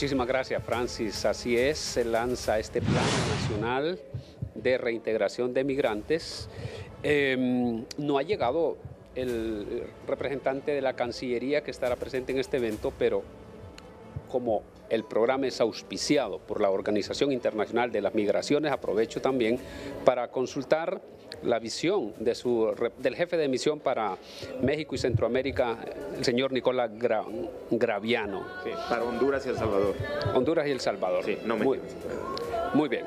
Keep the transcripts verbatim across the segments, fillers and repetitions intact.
Muchísimas gracias, Francis. Así es, se lanza este Plan Nacional de Reintegración de Migrantes. Eh, no ha llegado el representante de la Cancillería que estará presente en este evento, pero como el programa es auspiciado por la Organización Internacional de las Migraciones, aprovecho también para consultar la visión de su, del jefe de misión para México y Centroamérica, el señor Nicolás Gra, Graviano. Sí, para Honduras y El Salvador. Honduras y El Salvador. Sí, no me muy, muy bien.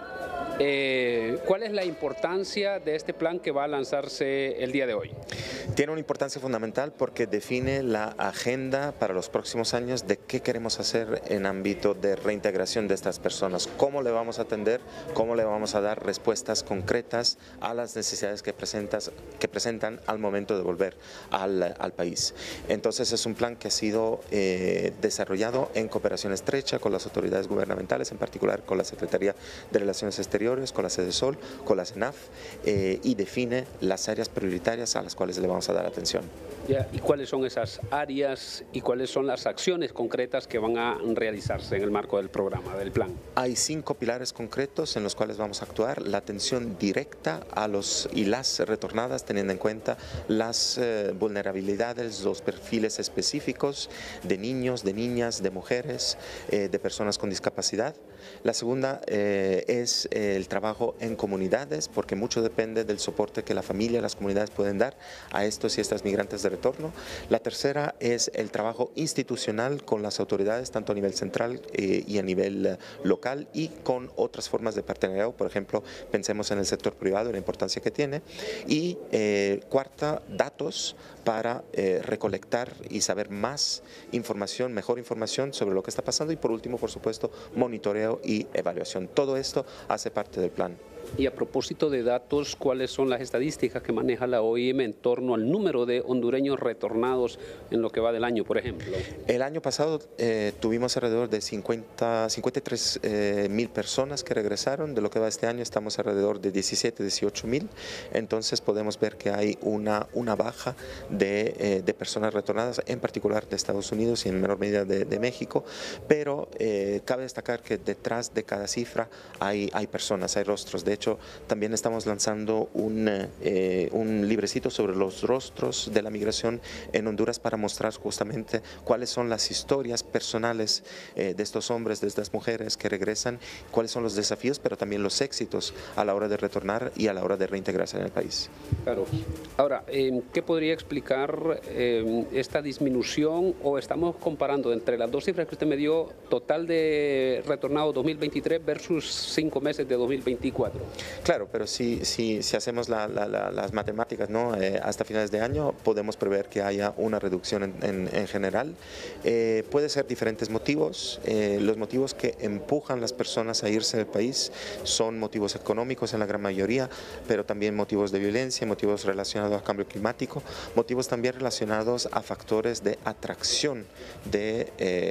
Eh, ¿Cuál es la importancia de este plan que va a lanzarse el día de hoy? Tiene una importancia fundamental porque define la agenda para los próximos años de qué queremos hacer en ámbito de reintegración de estas personas, cómo le vamos a atender, cómo le vamos a dar respuestas concretas a las necesidades que, presentas, que presentan al momento de volver al, al país. Entonces es un plan que ha sido eh, desarrollado en cooperación estrecha con las autoridades gubernamentales, en particular con la Secretaría de Relaciones Exteriores, con la Sedesol, con la CENAF, eh, y define las áreas prioritarias a las cuales le vamos a dar atención. Ya, ¿y cuáles son esas áreas y cuáles son las acciones concretas que van a realizarse en el marco del programa, del plan? Hay cinco pilares concretos en los cuales vamos a actuar. La atención directa a los y las retornadas, teniendo en cuenta las eh, vulnerabilidades, los perfiles específicos de niños, de niñas, de mujeres, eh, de personas con discapacidad. La segunda eh, es el trabajo en comunidades, porque mucho depende del soporte que la familia y las comunidades pueden dar a estos y estas migrantes de retorno. La tercera es el trabajo institucional con las autoridades, tanto a nivel central eh, y a nivel eh, local, y con otras formas de partenariado, por ejemplo, pensemos en el sector privado y la importancia que tiene. Y eh, cuarta, datos para eh, recolectar y saber más información, mejor información sobre lo que está pasando, y por último, por supuesto, monitoreo y evaluación. Todo esto hace parte del plan. Y a propósito de datos, ¿cuáles son las estadísticas que maneja la O I M en torno al número de hondureños retornados en lo que va del año, por ejemplo? El año pasado eh, tuvimos alrededor de cincuenta, cincuenta y tres eh, mil personas que regresaron. De lo que va este año estamos alrededor de diecisiete, dieciocho mil. Entonces podemos ver que hay una, una baja de, eh, de personas retornadas, en particular de Estados Unidos y en menor medida de, de México. Pero eh, cabe destacar que detrás de cada cifra hay, hay personas, hay rostros. De hecho, también estamos lanzando un, eh, un librecito sobre los rostros de la migración en Honduras para mostrar justamente cuáles son las historias personales eh, de estos hombres, de estas mujeres que regresan, cuáles son los desafíos, pero también los éxitos a la hora de retornar y a la hora de reintegrarse en el país. Claro. Ahora, eh, ¿qué podría explicar eh, esta disminución, o estamos comparando entre las dos cifras que usted me dio, total de retornados dos mil veintitrés versus cinco meses de dos mil veinticuatro? Claro, pero si, si, si hacemos la, la, la, las matemáticas, ¿no? eh, hasta finales de año podemos prever que haya una reducción en, en, en general. Eh, puede ser diferentes motivos. Eh, los motivos que empujan a las personas a irse del país son motivos económicos en la gran mayoría, pero también motivos de violencia, motivos relacionados al cambio climático, motivos también relacionados a factores de atracción de,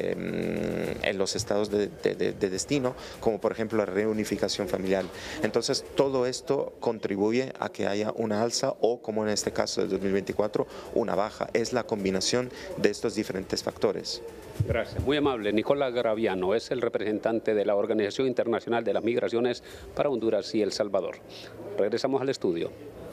eh, en los estados de, de, de, de destino, como por ejemplo la reunificación familiar. Entonces, todo esto contribuye a que haya una alza o, como en este caso del dos mil veinticuatro, una baja. Es la combinación de estos diferentes factores. Gracias. Muy amable. Nicolás Graviano es el representante de la Organización Internacional de las Migraciones para Honduras y El Salvador. Regresamos al estudio.